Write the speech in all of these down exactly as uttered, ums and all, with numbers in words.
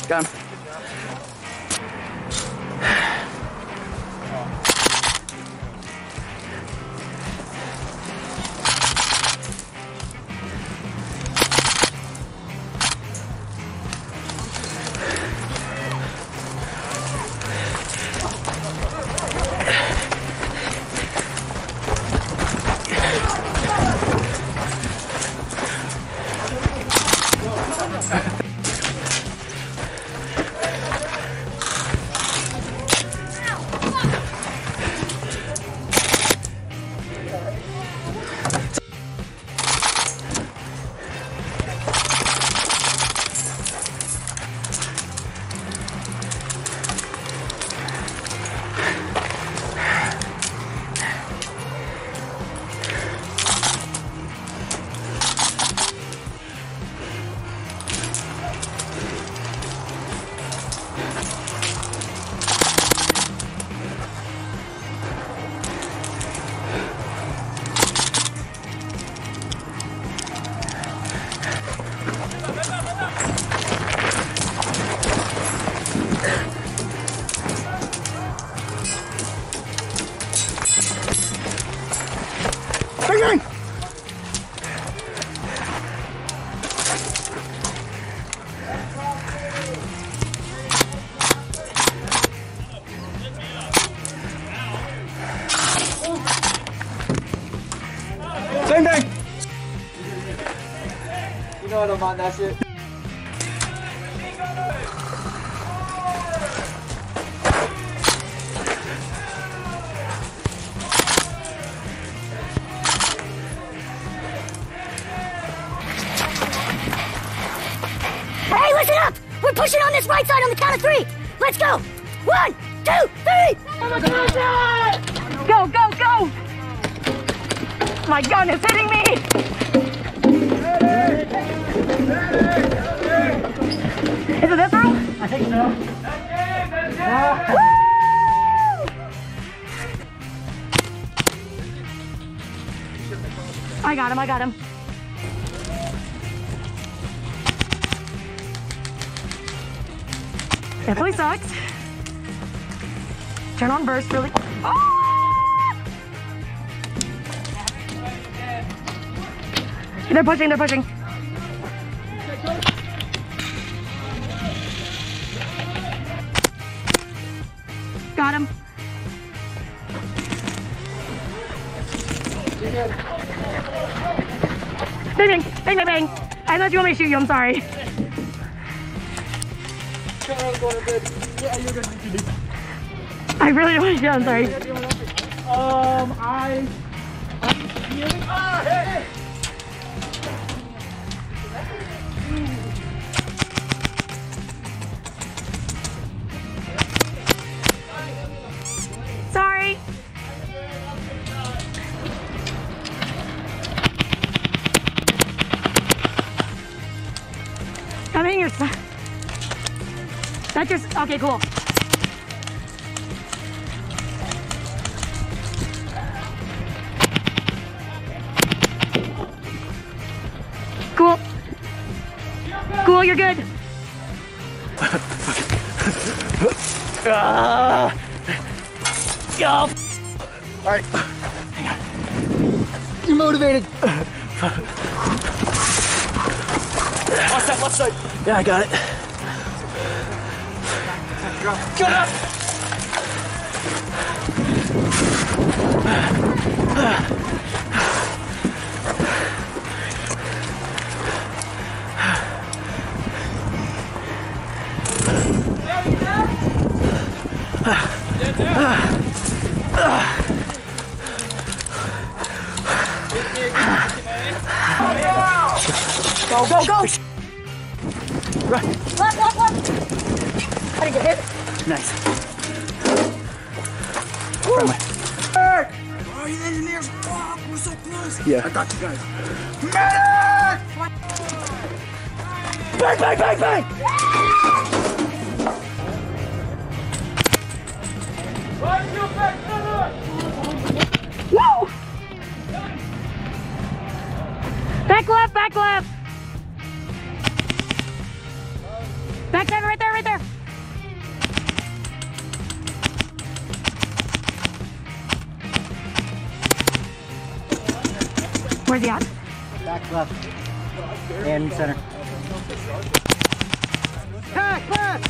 Got him. Same thing. You know I don't mind that shit. Hey, listen up! We're pushing on this right side on the count of three. Let's go. One, two, three. Go, go, go! My gun is hitting me! Is it this room? I think so. Woo! I got him, I got him. Definitely sucks. Turn on burst really. Oh! They're pushing, they're pushing. Got him. Bang, bang, bang, bang, bang. I thought you want me to shoot you, I'm sorry. I really don't want to shoot, I'm sorry. Um, I... I'm feeling... Ah, hey, hey! Sorry. I'm in your side. That's your. Okay, cool. Cool. Cool, you're good. Ah! Go! Alright. Hang on. You're motivated. Watch that left side. Yeah, I got it. Get up! Go, go, go! Run. Left, left, left. I didn't get hit. Nice. Oh, you engineers! Fuck, we're so close! Yeah. I got you guys. Medic! Bang, bang, bang, bang! Woo! Back left, back left. Back ten, right there, right Where's he at? Back left. And center. Back left!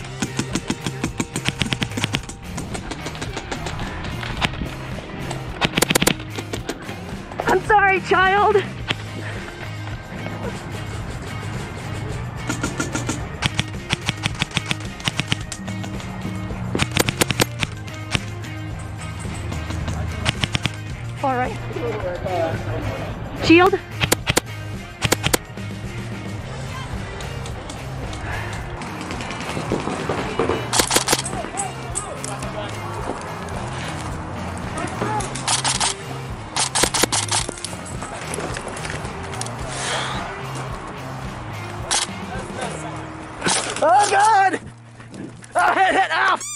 I'm sorry, child. All right. Shield. Oh God! Oh, hit, hit, ow!